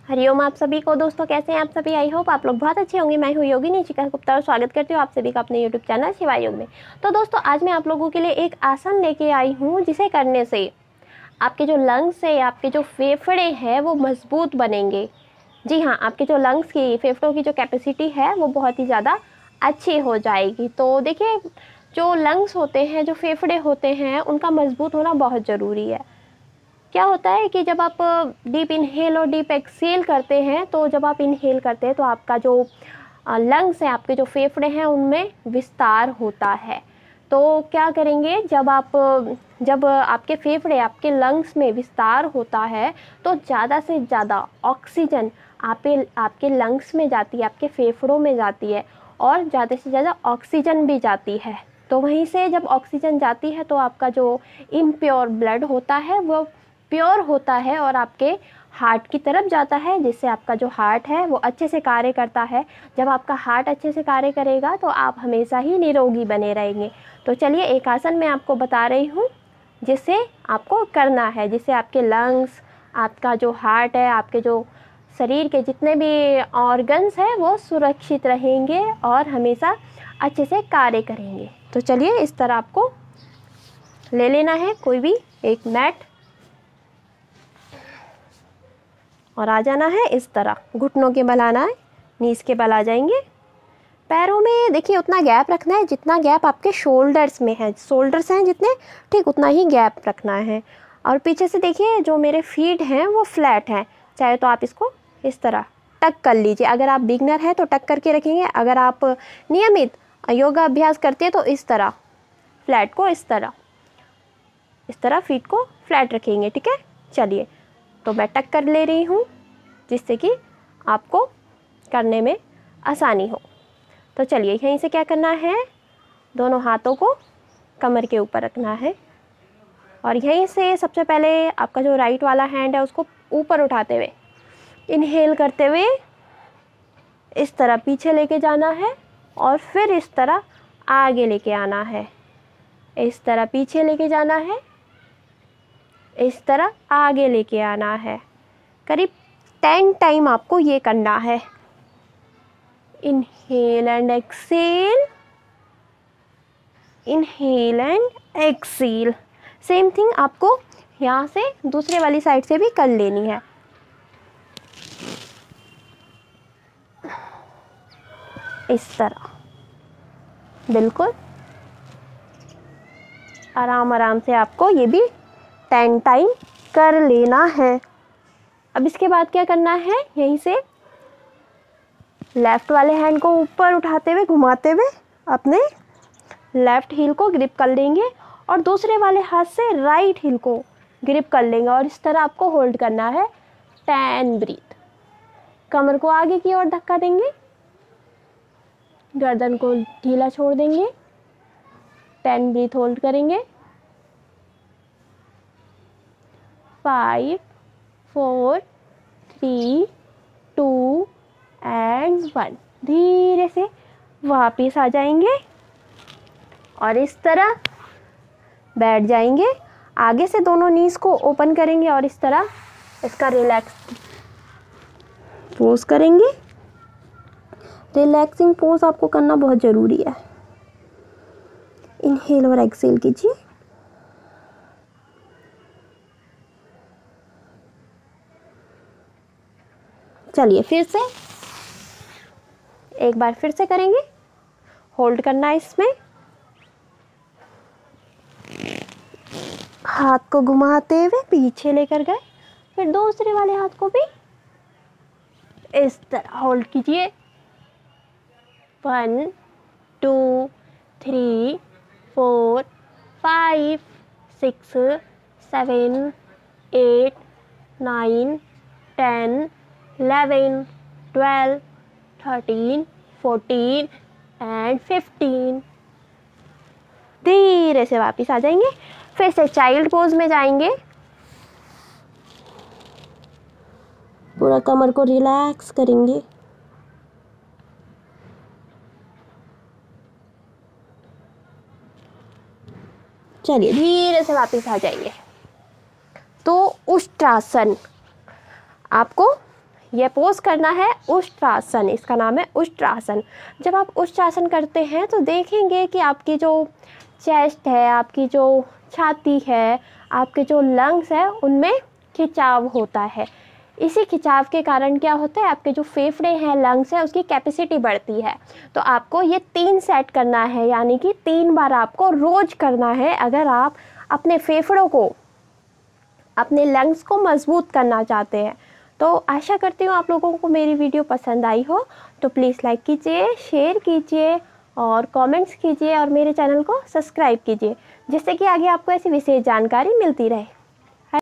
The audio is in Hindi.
हरिओम आप सभी को। दोस्तों कैसे हैं आप सभी? आई होप आप लोग बहुत अच्छे होंगे। मैं हूँ योगिनी चिका गुप्ता और स्वागत करती हूँ आप सभी का अपने यूट्यूब चैनल शिवा योग में। तो दोस्तों आज मैं आप लोगों के लिए एक आसन लेके आई हूँ जिसे करने से आपके जो लंग्स है, आपके जो फेफड़े हैं वो मजबूत बनेंगे। जी हाँ, आपके जो लंग्स की, फेफड़ों की जो कैपेसिटी है वो बहुत ही ज़्यादा अच्छी हो जाएगी। तो देखिए, जो लंग्स होते हैं, जो फेफड़े होते हैं, उनका मजबूत होना बहुत ज़रूरी है। क्या होता है कि जब आप डीप इनहेल और डीप एक्सहेल करते हैं, तो जब आप इनहेल करते हैं तो आपका जो लंग्स है, आपके जो फेफड़े हैं, उनमें विस्तार होता है। तो क्या करेंगे, जब आपके फेफड़े, आपके लंग्स में विस्तार होता है तो ज़्यादा से ज़्यादा ऑक्सीजन आपके लंग्स में जाती है, आपके फेफड़ों में जाती है और ज़्यादा से ज़्यादा ऑक्सीजन भी जाती है। तो वहीं से जब ऑक्सीजन जाती है तो आपका जो इम्प्योर ब्लड होता है वो प्योर होता है और आपके हार्ट की तरफ जाता है, जिससे आपका जो हार्ट है वो अच्छे से कार्य करता है। जब आपका हार्ट अच्छे से कार्य करेगा तो आप हमेशा ही निरोगी बने रहेंगे। तो चलिए एक आसन मैं आपको बता रही हूँ जिससे आपको करना है, जिससे आपके लंग्स, आपका जो हार्ट है, आपके जो शरीर के जितने भी ऑर्गन्स हैं वो सुरक्षित रहेंगे और हमेशा अच्छे से कार्य करेंगे। तो चलिए इस तरह आपको ले लेना है कोई भी एक मैट और आ जाना है इस तरह। घुटनों के बल आना है, नीज के बल आ जाएंगे। पैरों में देखिए उतना गैप रखना है जितना गैप आपके शोल्डर्स में है। शोल्डर्स हैं जितने, ठीक उतना ही गैप रखना है। और पीछे से देखिए जो मेरे फीट हैं वो फ्लैट हैं। चाहे तो आप इसको इस तरह टक कर लीजिए। अगर आप बिगनर हैं तो टक करके रखेंगे। अगर आप नियमित योगा अभ्यास करते हैं तो इस तरह फ्लैट को इस तरह फीट को फ्लैट रखेंगे। ठीक है, चलिए तो मैं टक कर ले रही हूँ जिससे कि आपको करने में आसानी हो। तो चलिए यहीं से क्या करना है, दोनों हाथों को कमर के ऊपर रखना है और यहीं से सबसे पहले आपका जो राइट वाला हैंड है उसको ऊपर उठाते हुए इनहेल करते हुए इस तरह पीछे लेके जाना है और फिर इस तरह आगे लेके आना है। इस तरह पीछे लेके जाना है, इस तरह आगे लेके आना है। करीब 10 टाइम आपको ये करना है। Inhale and exhale, inhale and exhale. Same thing आपको यहाँ से दूसरे वाली साइड से भी कर लेनी है। इस तरह बिल्कुल आराम आराम से आपको ये भी 10 टाइम कर लेना है। अब इसके बाद क्या करना है, यहीं से लेफ्ट वाले हैंड को ऊपर उठाते हुए घुमाते हुए अपने लेफ्ट हील को ग्रिप कर लेंगे और दूसरे वाले हाथ से राइट हील को ग्रिप कर लेंगे और इस तरह आपको होल्ड करना है 10 ब्रीथ। कमर को आगे की ओर धक्का देंगे, गर्दन को ढीला छोड़ देंगे, 10 ब्रीथ होल्ड करेंगे। 5 4 3 2 एंड 1। धीरे से वापिस आ जाएंगे और इस तरह बैठ जाएंगे। आगे से दोनों नीज को ओपन करेंगे और इस तरह इसका रिलैक्स पोज करेंगे। रिलैक्सिंग पोज आपको करना बहुत ज़रूरी है। इनहेल और एक्सेल कीजिए। चलिए फिर से एक बार फिर से करेंगे। होल्ड करना है इसमें, हाथ को घुमाते हुए पीछे लेकर गए, फिर दूसरे वाले हाथ को भी इस तरह होल्ड कीजिए। 1 2 3 4 5 6 7 8 9 10 11 12 13 14 एंड 15। धीरे से वापस आ जाएंगे। फिर से चाइल्ड पोज में जाएंगे। पूरा कमर को रिलैक्स करेंगे। चलिए धीरे से वापस आ जाइए। तो उष्ट्रासन आपको ये पोज करना है उष्ट्रासन, इसका नाम है उष्ट्रासन। जब आप उष्ट्रासन करते हैं तो देखेंगे कि आपकी जो चेस्ट है, आपकी जो छाती है, आपके जो लंग्स है, उनमें खिंचाव होता है। इसी खिंचाव के कारण क्या होता है, आपके जो फेफड़े हैं, लंग्स है, उसकी कैपेसिटी बढ़ती है। तो आपको ये 3 सेट करना है, यानी कि 3 बार आपको रोज करना है अगर आप अपने फेफड़ों को, अपने लंग्स को मजबूत करना चाहते हैं। तो आशा करती हूँ आप लोगों को मेरी वीडियो पसंद आई हो, तो प्लीज़ लाइक कीजिए, शेयर कीजिए और कमेंट्स कीजिए और मेरे चैनल को सब्सक्राइब कीजिए, जिससे कि आगे आपको ऐसी विशेष जानकारी मिलती रहे।